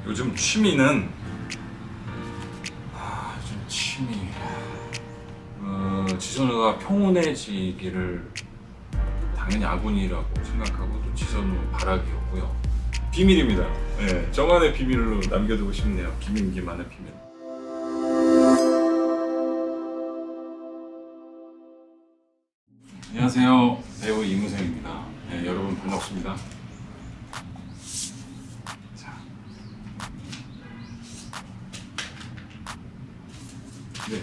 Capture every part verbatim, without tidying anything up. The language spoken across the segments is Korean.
요즘 취미는 아, 요즘 취미 어, 지선우가 평온해지기를 당연히 아군이라고 생각하고 또 지선우 바라기였고요. 비밀입니다. 네, 저만의 비밀로 남겨두고 싶네요. 김인기만의 비밀. 안녕하세요, 배우 이무생입니다. 네, 여러분 반갑습니다. 자, 네,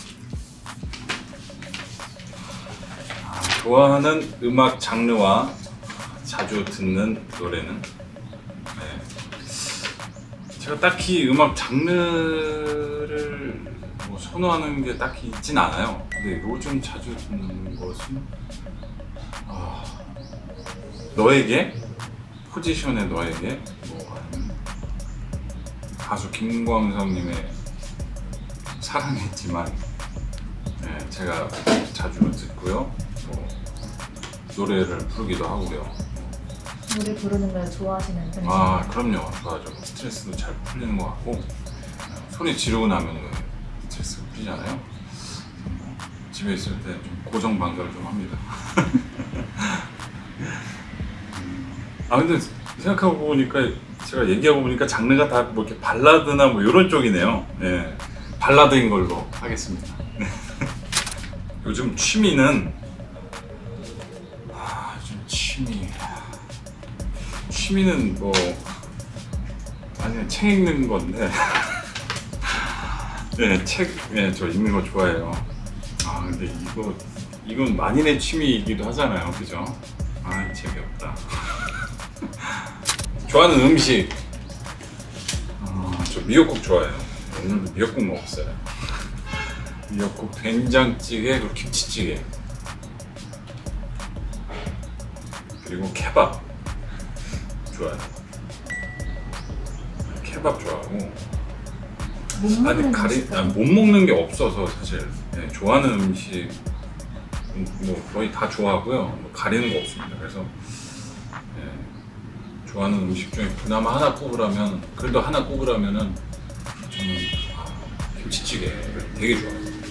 아, 좋아하는 음악 장르와 자주 듣는 노래는 네. 제가 딱히 음악 장르를 뭐 선호하는 게 딱히 있진 않아요. 근데 요즘 자주 듣는 것은 아, 너에게? 포지션의 너에게? 뭐 아니면 가수 김광석님의 사랑했지만 네, 제가 자주 듣고요. 뭐 노래를 부르기도 하고요. 노래 부르는 걸 좋아하시는 편이세요? 아 그럼요, 좋아하죠. 스트레스도 잘 풀리는 것 같고 소리 지르고 나면 스트레스가 풀리잖아요. 집에 있을 때 좀 고정방가를 좀 합니다. 아 근데 생각하고 보니까 제가 얘기하고 보니까 장르가 다 뭐 이렇게 발라드나 뭐 이런 쪽이네요. 네, 발라드인 걸로 하겠습니다. 요즘 취미는 아, 요즘 취미 취미는 뭐 아니 책 읽는 건데 네, 책, 네, 저 읽는 거 좋아해요. 아 근데 이거 이건 만인의 취미이기도 하잖아요, 그죠? 아 재미없다. 좋아하는 음식, 아, 저 미역국 좋아해요. 오늘도 미역국 먹었어요. 미역국, 된장찌개, 그리고 김치찌개, 그리고 케밥 좋아해요. 케밥 좋아하고. 못 아니 가리 아니, 못 먹는 게 없어서 사실 네, 좋아하는 음식 뭐 거의 다 좋아하고요. 뭐 가리는 거 없습니다. 그래서 네, 좋아하는 음식 중에 그나마 하나 꼽으라면 그래도 하나 꼽으라면은 저는 아, 김치찌개를 되게 좋아해요. 네,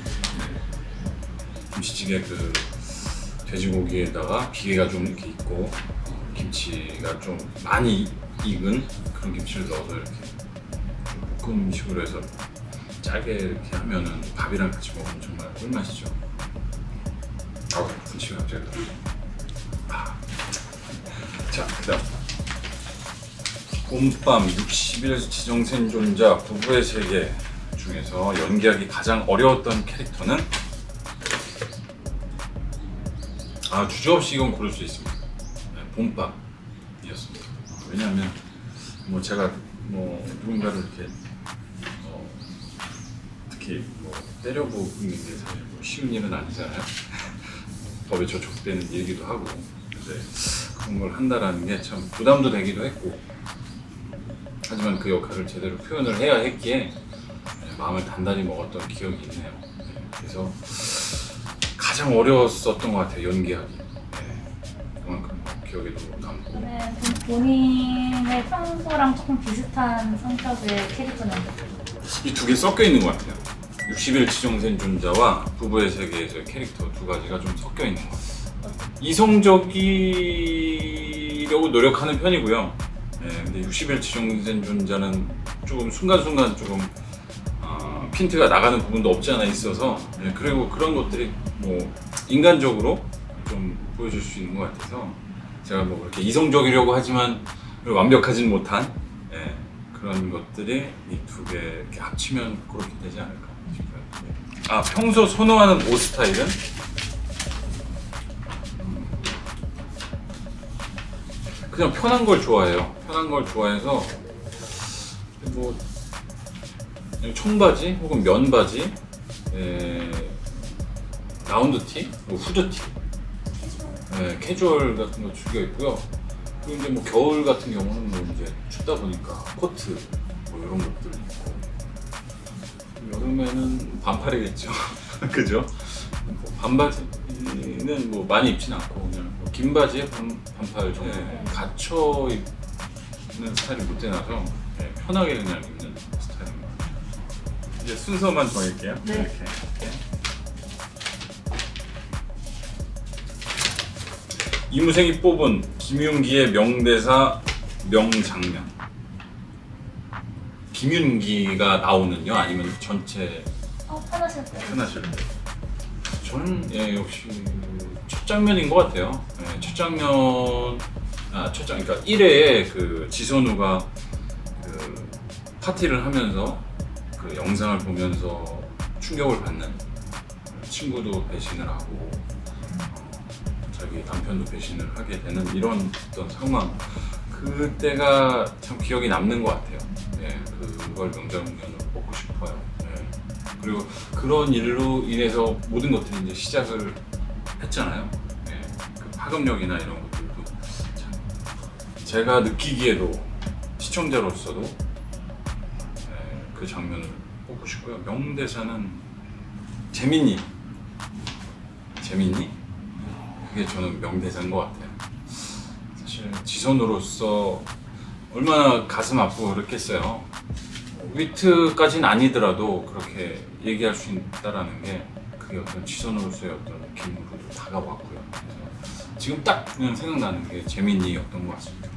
김치찌개 그 돼지고기에다가 비계가 좀 이렇게 있고 어, 김치가 좀 많이 익은 그런 김치를 넣어서 이렇게 볶음 음식으로 해서 짜게 이렇게 하면은 밥이랑 같이 먹으면 정말 꿀맛이죠. 아우 군침이 갑자기 아. 자 그다음 봄밤, 육십 일 지정생존자, 부부의 세계 중에서 연기하기 가장 어려웠던 캐릭터는 아 주저없이 이건 고를 수 있습니다. 네, 봄밤이었습니다. 왜냐하면 뭐 제가 뭐 누군가를 이렇게 어, 특히 뭐 때려보는 게 사실 뭐 쉬운 일은 아니잖아요. 법에 저촉되는 일이기도 하고, 근데 그런 걸 한다라는 게 참 부담도 되기도 했고, 하지만 그 역할을 제대로 표현을 해야 했기에 네, 마음을 단단히 먹었던 기억이 있네요. 네, 그래서 가장 어려웠었던 것 같아요, 연기하기. 네, 그만큼 기억에도 남고. 네, 본인의 평소랑 조금 비슷한 성격의 캐릭터는 이 두 개 섞여 있는 것 같아요. 육십 일 지정생존자와 부부의 세계에서의 캐릭터 두 가지가 좀 섞여 있는 것 같아요. 이성적이려고 노력하는 편이고요. 네, 근데 육십 일 지정생존자는 조금 순간순간 조금 어, 핀트가 나가는 부분도 없지 않아 있어서 네, 그리고 그런 것들이 뭐 인간적으로 좀 보여줄 수 있는 것 같아서 제가 뭐 그렇게 이성적이려고 하지만 완벽하진 못한 네, 그런 것들이 이 두 개 이렇게 합치면 그렇게 되지 않을까 싶어요. 네. 아 평소 선호하는 옷 스타일은? 음, 그냥 편한 걸 좋아해요. 편한 걸 좋아해서 뭐 청바지 혹은 면바지, 에, 라운드티, 뭐 후드티, 에, 캐주얼 같은 거 즐겨 입고요. 그리고 이제 뭐 겨울 같은 경우는 뭐 이제 춥다 보니까 코트 뭐 이런 것들 입고, 여름에는 반팔이겠죠. 그죠? 뭐 반바지는 뭐 많이 입진 않고 그냥 뭐 긴 바지에 반, 반팔 정도. 네, 갇혀 입는 스타일이 못 되나서 네, 편하게 그냥 입는 스타일인 것 같아요. 이제 순서만 정할게요. 네. 이렇게. 이렇게. 이무생이 뽑은 김윤기의 명대사 명장면. 김윤기가 나오는요? 아니면 전체 어, 편하실 때. 편하실 때? 저는 예, 역시 첫 장면인 것 같아요. 예, 첫 장면, 아, 첫 장, 그러니까 일 회에 그 지선우가 그 파티를 하면서 그 영상을 보면서 충격을 받는, 친구도 배신을 하고 자기 남편도 배신을 하게 되는 이런 어떤 상황, 그때가 참 기억이 남는 것 같아요. 예, 그걸 명장면으로 뽑고 싶어요. 예. 그리고 그런 일로 인해서 모든 것들이 이제 시작을 했잖아요. 예, 그 파급력이나 이런 것들도 참 제가 느끼기에도 시청자로서도 예, 그 장면을 뽑고 싶고요. 명대사는 재밌니? 재밌니? 그게 저는 명대사인 것 같아요. 사실 지선으로서 얼마나 가슴 아프고 그렇겠어요. 위트까지는 아니더라도 그렇게 얘기할 수 있다라는 게 그게 어떤 지선으로서의 어떤 느낌으로도 다가왔고요. 그래서 지금 딱 그냥 생각나는 게 재민이였던 것 같습니다.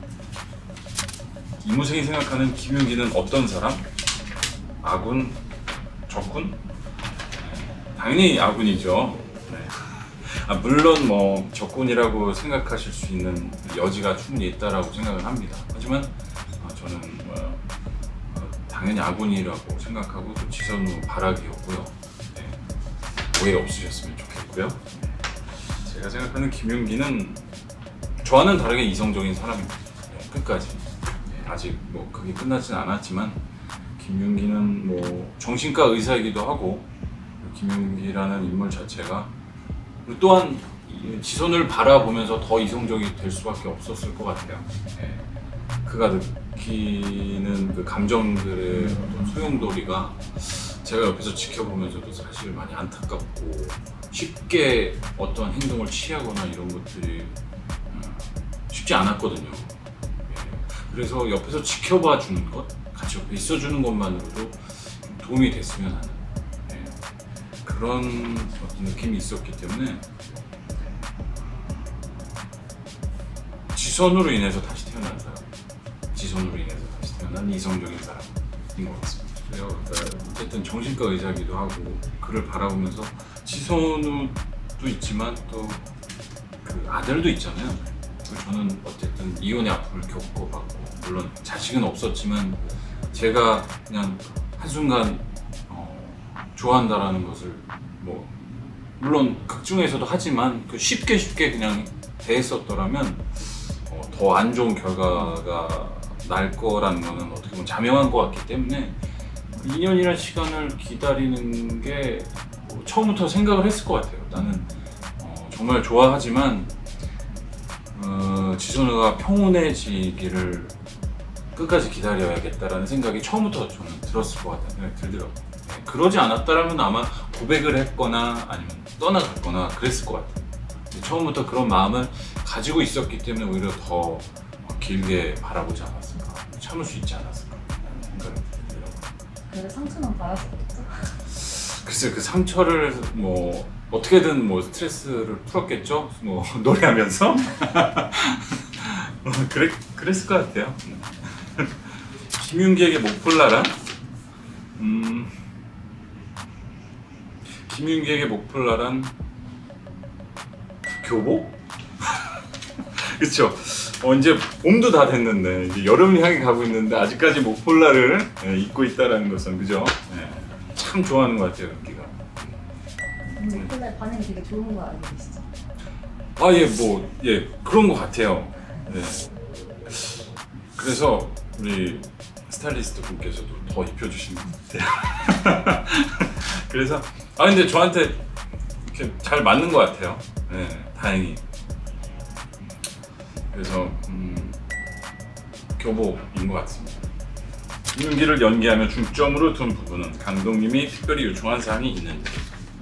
이무생이 생각하는 김윤기는 어떤 사람? 아군? 적군? 당연히 아군이죠. 네. 아, 물론 뭐 적군이라고 생각하실 수 있는 여지가 충분히 있다라고 생각을 합니다. 하지만 아, 저는 뭐, 어, 당연히 아군이라고 생각하고 또 지선우 바라기였고요. 네. 오해 없으셨으면 좋겠고요. 네. 제가 생각하는 김윤기는 저와는 다르게 이성적인 사람입니다. 네, 끝까지. 네, 아직 뭐 그게 끝나진 않았지만 김윤기는 뭐 정신과 의사이기도 하고 김윤기라는 인물 자체가 또한 지선을 바라보면서 더 이성적이 될 수밖에 없었을 것 같아요. 예. 그가 느끼는 그 감정들의 어떤 소용돌이가 제가 옆에서 지켜보면서도 사실 많이 안타깝고 쉽게 어떤 행동을 취하거나 이런 것들이 쉽지 않았거든요. 예. 그래서 옆에서 지켜봐 주는 것, 같이 옆에 있어주는 것만으로도 도움이 됐으면 하는 그런 어떤 느낌이 있었기 때문에 지선으로 인해서 다시 태어난 사람, 지선으로 인해서 다시 태어난 이성적인 사람인 것 같습니다. 그래요. 그러니까 어쨌든 정신과 의사기도 하고 그를 바라보면서 지선우도 있지만 또 그 아들도 있잖아요. 저는 어쨌든 이혼의 아픔을 겪어봤고 물론 자식은 없었지만 제가 그냥 한순간 좋아한다라는 것을 뭐 물론 극중에서도 하지만 그 쉽게 쉽게 그냥 대했었더라면 어, 더 안 좋은 결과가 날 거라는 거는 어떻게 보면 자명한 것 같기 때문에 이 년이라는 시간을 기다리는 게 뭐 처음부터 생각을 했을 것 같아요. 나는 어, 정말 좋아하지만 어, 지선우가 평온해지기를 끝까지 기다려야겠다라는 생각이 처음부터 저는 들었을 것 같다는 생각이 들더라고요. 그러지 않았다면 아마 고백을 했거나 아니면 떠나갔거나 그랬을 것 같아요. 처음부터 그런 마음을 가지고 있었기 때문에 오히려 더 길게 바라보지 않았을까, 참을 수 있지 않았을까 라는 생각이 들더라고요. 그래서 상처는 받았었겠죠? 글쎄 그 상처를 뭐 어떻게든 뭐 스트레스를 풀었겠죠? 뭐 노래하면서? 그래, 그랬을 것 같아요. 김윤기에게 목폴라란? 음... 김윤기에게 목폴라란 교복? 그쵸? 어, 이제 봄도 다 됐는데 이제 여름을 향해 가고 있는데 아직까지 목폴라를 예, 입고 있다라는 것은 그죠? 예, 참 좋아하는 것 같아요 윤기가. 목폴라의 반응이 되게 좋은 거 알고 계시죠? 아 예 뭐 예 그런 것 같아요. 예. 그래서 우리 스타일리스트 분께서도 더 입혀주시는 것 같아요. 그래서 아 근데 저한테 이렇게 잘 맞는 것 같아요. 네, 다행히. 그래서 음, 교복인 것 같습니다. 김윤기를 연기하며 중점으로 둔 부분은 감독님이 특별히 요청한 사항이 있는지.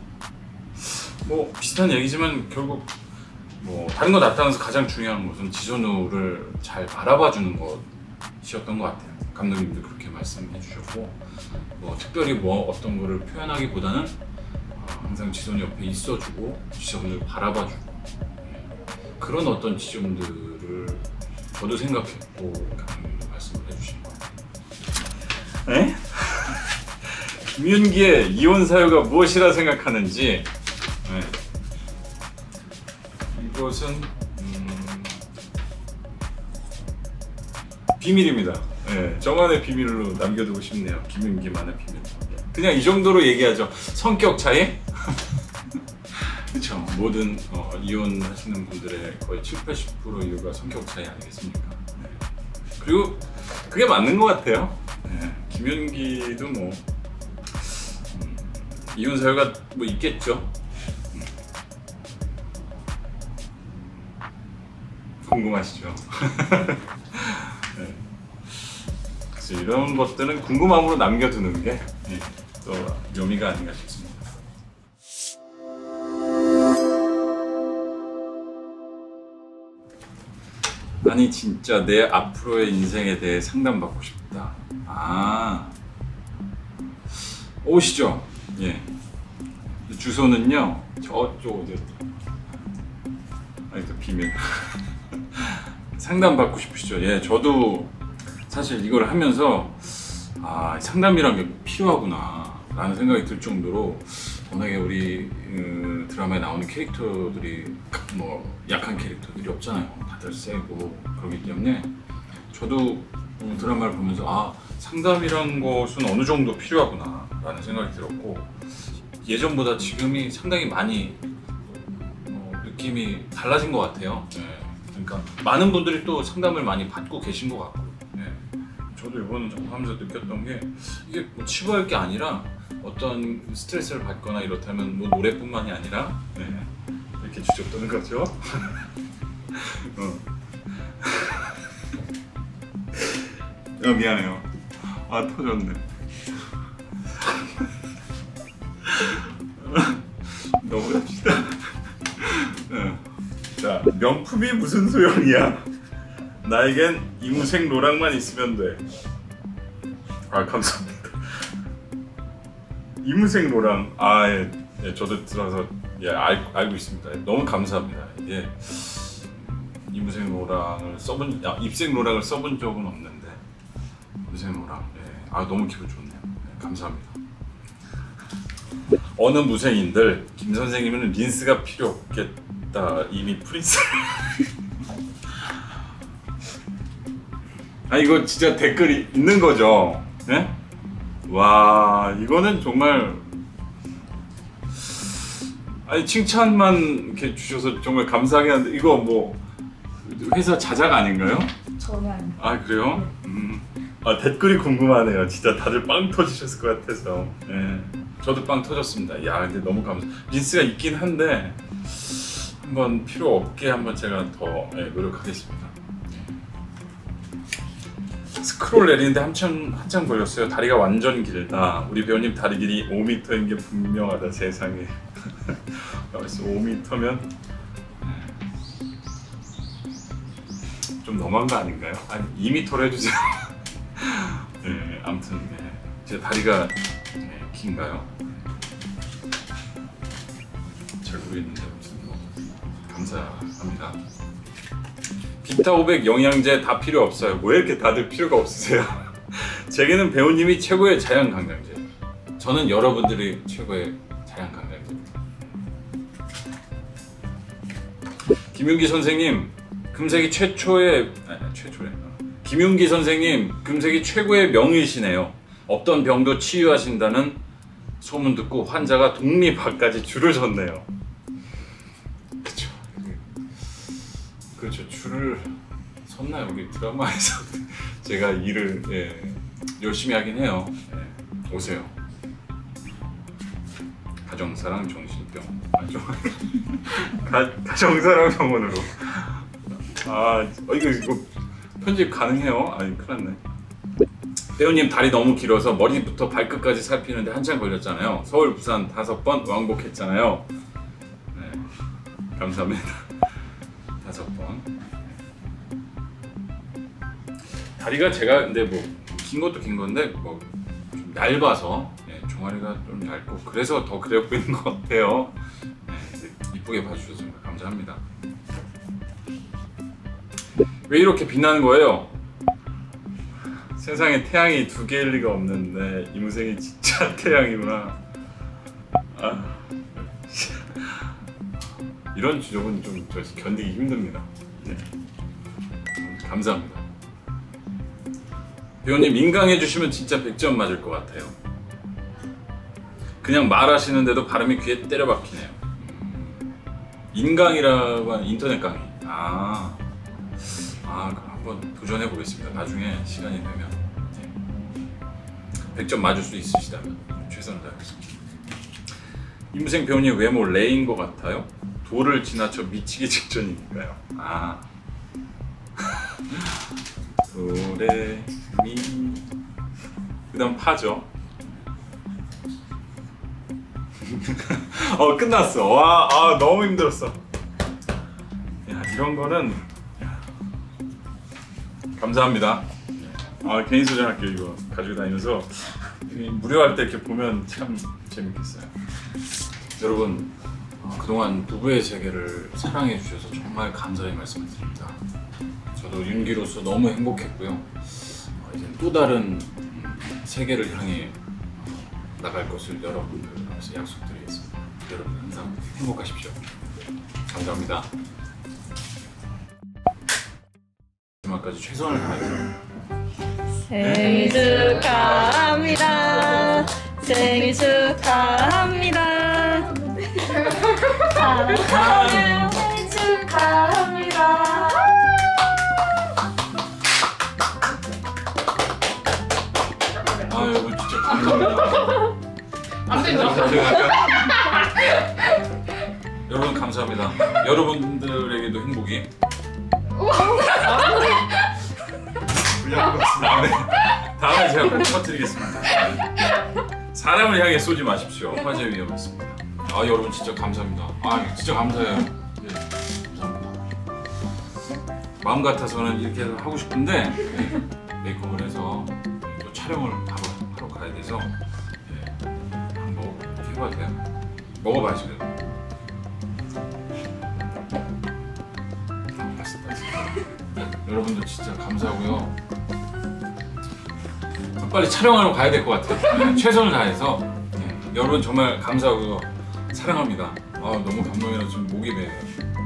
뭐 비슷한 얘기지만 결국 뭐 다른 거 다 따라서 가장 중요한 것은 지선우를 잘 바라봐주는 것이었던 것 같아요. 감독님도 그렇게 말씀해 주셨고, 뭐 특별히 뭐 어떤 거를 표현하기보다는 어, 항상 지선이 옆에 있어주고 시청자분들 바라봐주고, 예, 그런 어떤 지점들을 저도 생각했고 감독님도 말씀을 해주신 것 같아요. 에? 김윤기의 이혼 사유가 무엇이라 생각하는지. 네. 이것은 음... 비밀입니다. 네, 저만의 비밀로 남겨두고 싶네요. 김윤기만의 비밀. 그냥 이 정도로 얘기하죠. 성격 차이? 그렇죠. 모든 어, 이혼하시는 분들의 거의 칠십, 팔십 퍼센트 이유가 성격 차이 아니겠습니까? 네. 그리고 그게 맞는 것 같아요. 네. 김윤기도 뭐 음, 이혼 사유가 뭐 있겠죠. 음. 궁금하시죠? 네. 그래서 이런 것들은 궁금함으로 남겨두는 게 또 묘미가 아닌가 싶습니다. 아니 진짜 내 앞으로의 인생에 대해 상담받고 싶다. 아, 오시죠. 예. 주소는요 저쪽 어디? 아니 또 비밀. 상담받고 싶으시죠? 예, 저도 사실 이걸 하면서 아, 상담이란 게 필요하구나 라는 생각이 들 정도로 워낙에 우리 그, 드라마에 나오는 캐릭터들이 뭐 약한 캐릭터들이 없잖아요. 다들 세고 그렇기 때문에 저도 어, 드라마를 보면서 아, 상담이란 것은 어느 정도 필요하구나 라는 생각이 들었고, 예전보다 지금이 상당히 많이 어, 느낌이 달라진 것 같아요. 네. 그러니까 많은 분들이 또 상담을 많이 받고 계신 것 같고, 네. 저도 이번 작품하면서 느꼈던 게 이게 뭐 치부할 게 아니라 어떤 스트레스를 받거나 이렇다면 뭐 노래뿐만이 아니라 네. 이렇게 주접떠는 거죠. 어. 아, 미안해요. 아, 터졌네. 넘어갑시다. 어. 자, 명품이 무슨 소용이야? 나에겐 이무생 노랑만 있으면 돼. 아, 감사합니다. 이무생 노랑. 아, 예, 예 저도 들어서 예, 알, 알고 있습니다. 너무 감사합니다. 예, 이무생 노랑을 써본, 아, 입생 노랑을 써본 적은 없는데 이무생 노랑. 예, 아, 너무 기분 좋네요. 예, 감사합니다. 어느 무생인들 김 선생님은 린스가 필요 없겠다. 이미 프린스. 아, 이거 진짜 댓글이 있는 거죠? 네? 와, 이거는 정말 아니 칭찬만 이렇게 주셔서 정말 감사하긴 한데 이거 뭐 회사 자작 아닌가요? 전혀 아닙니다. 아, 그래요? 음. 아, 댓글이 궁금하네요. 진짜 다들 빵 터지셨을 것 같아서. 예. 저도 빵 터졌습니다. 야, 근데 너무 감사. 린스가 있긴 한데 한번 필요 없게 한번 제가 더 예, 노력하겠습니다. 스크롤 내리는데 한참 한참 걸렸어요. 다리가 완전 길다. 우리 배우님 다리 길이 오 미터인 게 분명하다. 세상에. 벌써 오 미터면 좀 너무한 거 아닌가요? 아니 이 미터로 해주세요. 네, 아무튼 네. 제 다리가 네, 긴가요? 잘 모르겠는데 아무튼 뭐, 감사합니다. 비타 오백 영양제 다 필요 없어요. 왜 이렇게 다들 필요가 없으세요? 제게는 배우님이 최고의 자연 강장제. 저는 여러분들이 최고의 자연 강장제입니다. 김윤기 선생님, 금색이 최초의 아니 최초래. 김윤기 선생님, 금색이 최고의 명의시네요. 없던 병도 치유하신다는 소문 듣고 환자가 독립학까지 줄을 섰네요. 그렇죠. 그렇죠. 줄을 섰나요? 우리 드라마에서 제가 일을 예, 열심히 하긴 해요. 예, 오세요. 가정사랑 정신병. 가, 가정사랑 병원으로. 아, 이거 이거 편집 가능해요? 아니, 큰일 났네. 배우님 다리 너무 길어서 머리부터 발끝까지 살피는데 한참 걸렸잖아요. 서울, 부산 다섯 번 왕복했잖아요. 네, 감사합니다. 다섯 번. 다리가 제가 근데 뭐 긴 것도 긴 건데 뭐 좀 얇아서 네, 종아리가 좀 얇고 그래서 더 그래 보이는 것 같아요. 네, 이쁘게 봐주셔서 정말 감사합니다. 왜 이렇게 빛나는 거예요? 세상에 태양이 두 개일 리가 없는데 이무생이 진짜 태양이구나. 아, 이런 주적은 좀 저 견디기 힘듭니다. 네. 감사합니다. 배우님 인강해 주시면 진짜 백 점 맞을 것 같아요. 그냥 말하시는데도 발음이 귀에 때려 박히네요. 인강이라고 하는 인터넷 강의. 아, 아 그럼 한번 도전해 보겠습니다. 나중에 시간이 되면. 네. 백 점 맞을 수 있으시다면 최선을 다하겠습니다. 이무생 배우님 외모 레인 것 같아요? 도를 지나쳐 미치기 직전이니까요. 아. 도레 미. 그다음 파죠. 어 끝났어. 와, 아 너무 힘들었어. 야 이런 거는 야. 감사합니다. 아 개인 소장할게요. 이거 가지고 다니면서 무료할 때 이렇게 보면 참 재밌겠어요. 여러분 어, 그동안 부부의 세계를 사랑해 주셔서 정말 감사의 말씀을 드립니다. 저도 윤기로서 너무 행복했고요. 어, 이제 또 다른 음, 세계를 향해 나갈 것을 여러분들한테 약속드리겠습니다. 여러분 항상 행복하십시오. 감사합니다. 마지막까지 최선을 다해서 생일 축하합니다. 생일 축하합니다. 사랑하는 생일 축하합니다. 아 여러분 진짜 감사합니다. 안 되죠? 여러분 감사합니다. 여러분들에게도 행복이 다음에 다음에 제가 꼭 터뜨리겠습니다. 사람을 향해 쏘지 마십시오. 화재 위험이 있습니다. 아 여러분 진짜 감사합니다. 아 진짜 감사해요. 네, 감사합니다. 마음 같아서는 이렇게 하고 싶은데 네, 메이크업을 해서 또 촬영을 바로 하러 가야 돼서 네, 한번 이렇게 해봐도 돼요? 먹어봐야죠. 아, 맛있다, 맛있다. 여러분들 진짜 감사하고요. 빨리 촬영하러 가야 될 것 같아요. 네, 최선을 다해서 네, 여러분 정말 감사하고요. 사랑합니다. 아, 너무 감동이라 지금 목이 메요.